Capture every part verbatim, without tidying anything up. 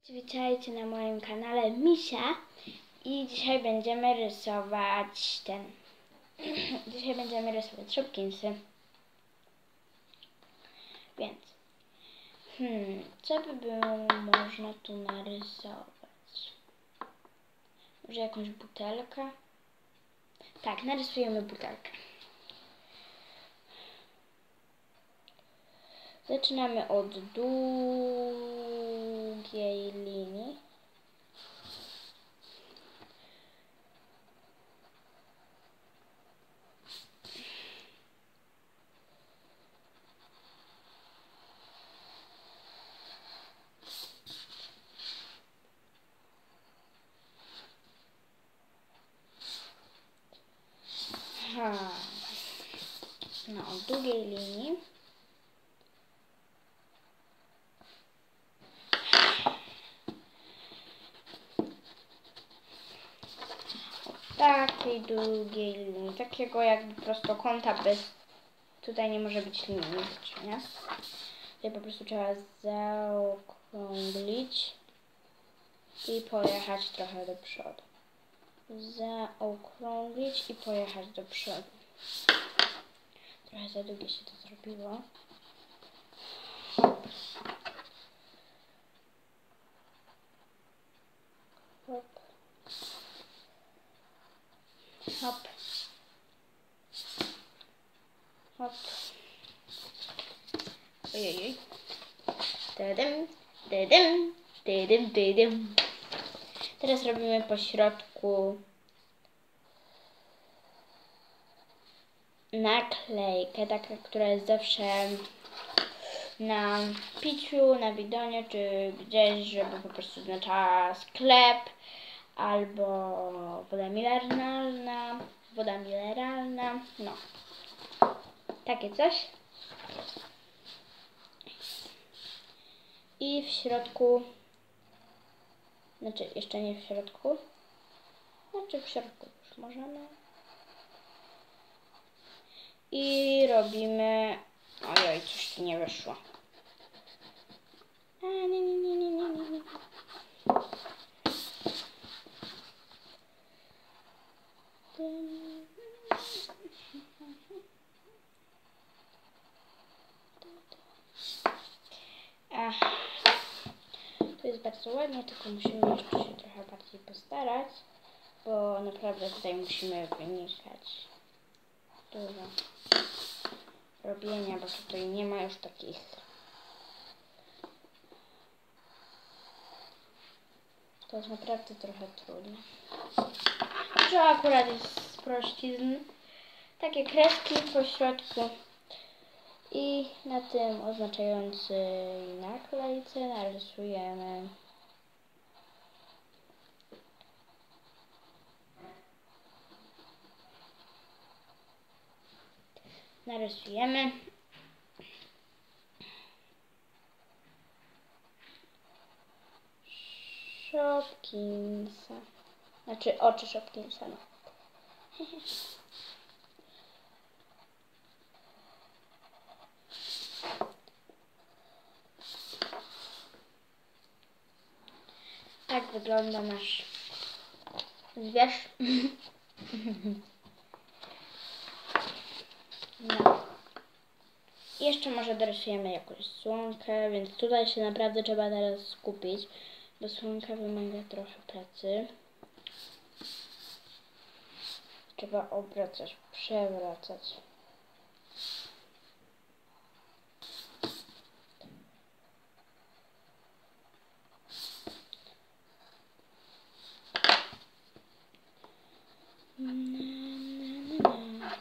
Witajcie na moim kanale Misia i dzisiaj będziemy rysować ten dzisiaj będziemy rysować Shopkinsy. Więc hmm, co by było można tu narysować? Może jakąś butelkę? Tak, narysujemy butelkę. Zaczynamy od długiej linii. Aha. No, od długiej linii. Takiej długiej linii, takiego jakby prostokąta bez, tutaj nie może być linii, nie? Tutaj po prostu trzeba zaokrąglić i pojechać trochę do przodu. Zaokrąglić i pojechać do przodu. Trochę za długie się to zrobiło. Hop. Hop. Hop. Ojej. Tadam, tadam, tadam, tadam. Teraz robimy po środku naklejkę, taka, która jest zawsze na piciu, na bidonie, czy gdzieś, żeby po prostu oznaczała sklep, albo woda mineralna, woda mineralna, no. Takie coś. I w środku, znaczy jeszcze nie w środku, znaczy w środku już możemy. I robimy, ojoj, coś tu nie wyszło. A, nie, nie, nie, nie, nie, nie. Ach, to jest bardzo ładnie, tylko musimy jeszcze się trochę bardziej postarać, bo naprawdę tutaj musimy wynikać dużo robienia, bo tutaj nie ma już takich to jest naprawdę trochę trudne. To akurat jest z prościzn. Takie kreski po środku i na tym oznaczającej naklejce narysujemy narysujemy Shopkinsa, znaczy oczy Shopkinsa, no. Tak wygląda nasz zwierz. No. I jeszcze może dorysujemy jakąś słonkę, więc tutaj się naprawdę trzeba teraz skupić, bo słonka wymaga trochę pracy. Trzeba obracać, przewracać. Na, na, na, na.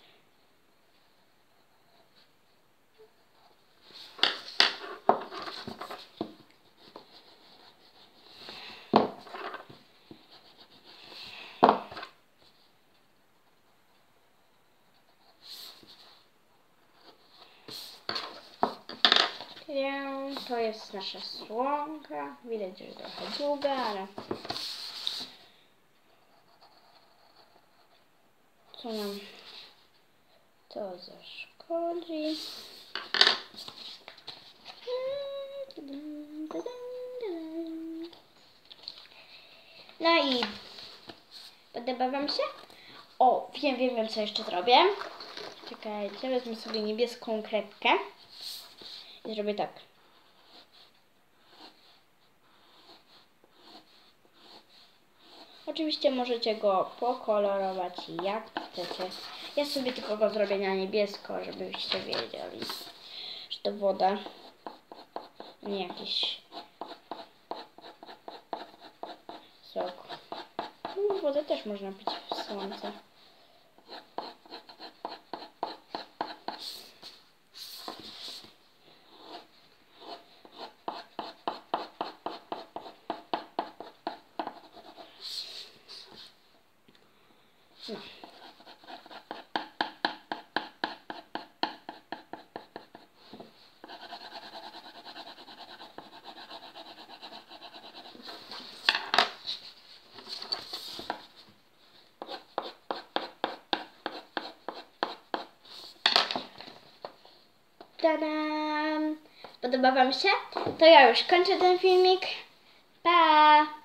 To jest nasza słonka. Widać, że trochę długa, ale co nam to zaszkodzi. No i podoba wam się? O, wiem, wiem, wiem, co jeszcze zrobię. Czekajcie, wezmę sobie niebieską kredkę i zrobię tak. Oczywiście możecie go pokolorować jak chcecie. Ja sobie tylko go zrobię na niebiesko, żebyście wiedzieli, że to woda, nie jakiś sok. No, wodę też można pić w słońce. No. Tadam! Podoba wam się? To ja już kończę ten filmik. Pa!